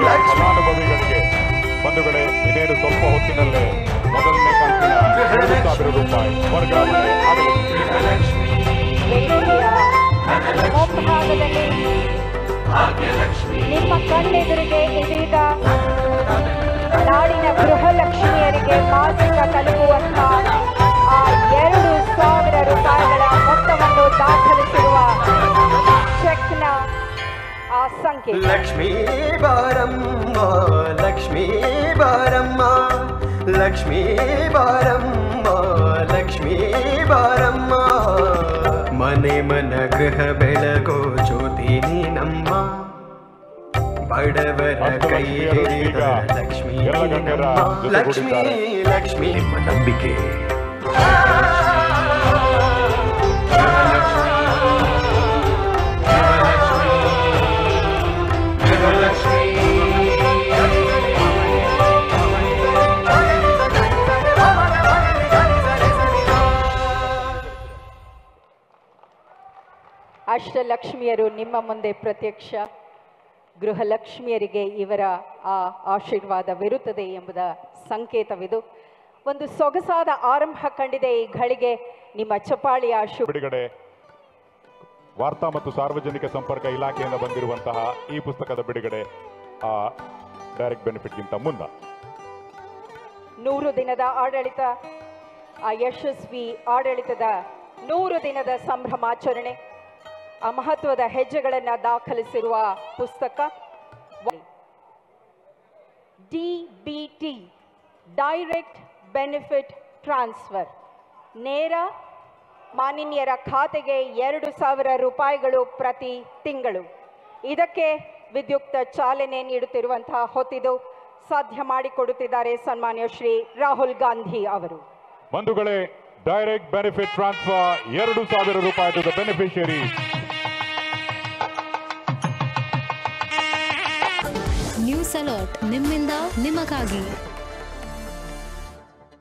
ಫಲಾನುಭವಿಗಳಿಗೆ ಬಂಧುಗಳೇ ಇನ್ನೇನು ಸ್ವಲ್ಪ ಹೊತ್ತಿನಲ್ಲೇ ಮೊದಲನೇ ಕಂತಿನ 7,000 ರೂಪಾಯಿ ವರ್ಗಾವಣೆ ಆಗಲಿದೆ. ಮುಂಭಾಗದಲ್ಲಿ ನಿಮ್ಮ ಕಣ್ಣೆದುರಿಗೆ ಇದೀಗ ನಾಡಿನ ಗೃಹಲಕ್ಷ್ಮಿಯರಿಗೆ ಮಾಸಿಕ ತಲುಪುವಂತಹ ಆ 2,000 ರೂಪಾಯಿಗಳ ಮೊತ್ತವನ್ನು ದಾಖಲಿಸಿರುವ ಚೆಕ್ನ ಆ ಸಂಖ್ಯೆ. ಲಕ್ಷ್ಮೀ ಬಾರಮ್ಮ ಲಕ್ಷ್ಮೀ ಬಾರಮ್ಮ ಲಕ್ಷ್ಮೀ ಬಾರಮ್ಮ ಲಕ್ಷ್ಮೀ ಬಾರಮ್ಮ ಮನೆ ಮನ ಗೃಹ ಬೆಳಗೋ ಜ್ಯೋತಿ ನೀನಮ್ಮ ಬಡವರ ಕೈ ಹಿಡಿದ ಲಕ್ಷ್ಮೀ ಲಕ್ಷ್ಮೀ ಲಕ್ಷ್ಮೀ ನಿಮ್ಮ ನಂಬಿಕೆ. ಅಷ್ಟಲಕ್ಷ್ಮಿಯರು ನಿಮ್ಮ ಮುಂದೆ ಪ್ರತ್ಯಕ್ಷ. ಗೃಹಲಕ್ಷ್ಮಿಯರಿಗೆ ಇವರ ಆ ಆಶೀರ್ವಾದವಿರುತ್ತದೆ ಎಂಬುದ ಸಂಕೇತವಿದು. ಒಂದು ಸೊಗಸಾದ ಆರಂಭ ಕಂಡಿದೆ ಈ ಘಳಿಗೆ. ನಿಮ್ಮ ಚಪಾಳಿಯ ಬಿಡುಗಡೆ ವಾರ್ತಾ ಮತ್ತು ಸಾರ್ವಜನಿಕ ಸಂಪರ್ಕ ಇಲಾಖೆಯಿಂದ ಬಂದಿರುವಂತಹ ಈ ಪುಸ್ತಕದ ಬಿಡುಗಡೆ ಡೈರೆಕ್ಟ್ ಬೆನಿಫಿಟ್ಗಿಂತ ಮುನ್ನ 100 ದಿನದ ಆಡಳಿತ, ಆ ಯಶಸ್ವಿ ಆಡಳಿತದ 100 ದಿನದ ಸಂಭ್ರಮಾಚರಣೆ, ಆ ಮಹತ್ವದ ಹೆಜ್ಜೆಗಳನ್ನು ದಾಖಲಿಸಿರುವ ಪುಸ್ತಕ. DBT ಡೈರೆಕ್ಟ್ ಬೆನಿಫಿಟ್ ಟ್ರಾನ್ಸ್ಫರ್, ನೇರ ಮಾನಿನ್ಯರ ಖಾತೆಗೆ 2,000 ರೂಪಾಯಿಗಳು ಪ್ರತಿ ತಿಂಗಳು. ಇದಕ್ಕೆ ವಿದ್ಯುಕ್ತ ಚಾಲನೆ ನೀಡುತ್ತಿರುವಂತಹ ಹೊತ್ತಿದು ಸಾಧ್ಯ ಮಾಡಿಕೊಡುತ್ತಿದ್ದಾರೆ ಸನ್ಮಾನ್ಯ ಶ್ರೀ ರಾಹುಲ್ ಗಾಂಧಿ ಅವರು. ಬಂಧುಗಳೇ, ಡೈರೆಕ್ಟ್ ಬೆನಿಫಿಟ್ ಟ್ರಾನ್ಸ್ಫರ್ 2,000 ರೂಪಾಯಿ to the beneficiary. News alert, ನಿಮ್ಮಿಂದ ನಿಮಗಾಗಿ.